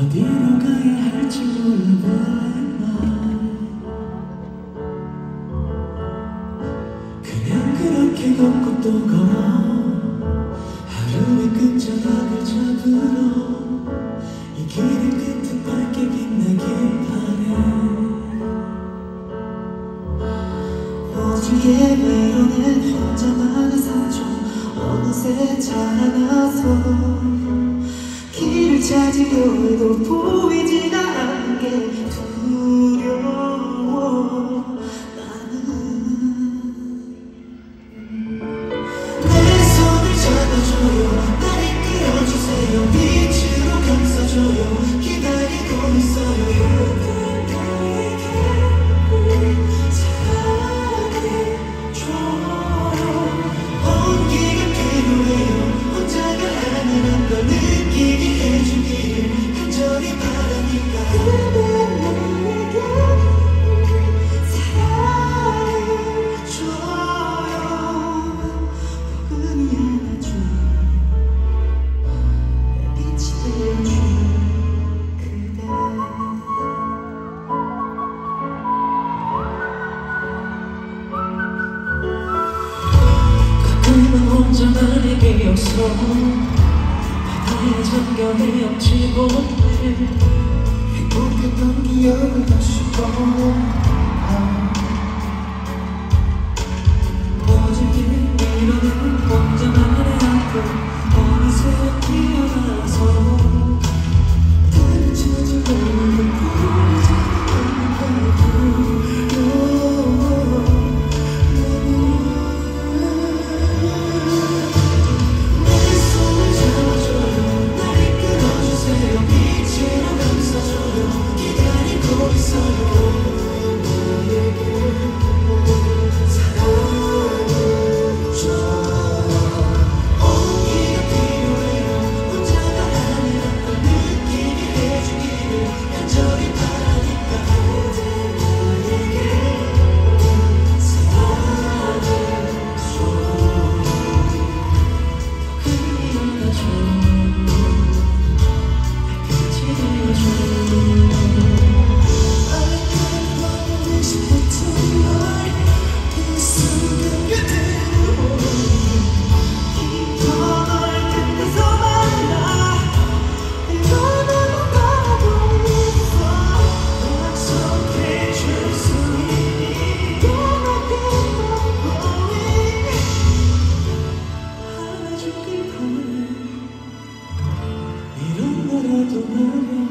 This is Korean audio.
어디로 가야 할지 몰라. 그냥 그렇게 걷고 또 걸어 하루의 끝자락을 잡으러 이 길의 끝은 밝게 빛나길 바래. 오지게 외로운 혼자만의 상처 어느새 자라나서 길을 찾으려 해도 보이지가 않는 게 두려워. 나는 내 손을 잡아줘요, 날 이끌어주세요, 빛으로 감싸줘요, 기다리고 있어요. 혼자만의 기억 속 바다에 잠겨 헤엄치고 행복했던 기억을 다시 보아. 어제길 이러는 혼자만의 아픔 어느새 뛰어나서 나를 찾아오는 이런 나라도 말야.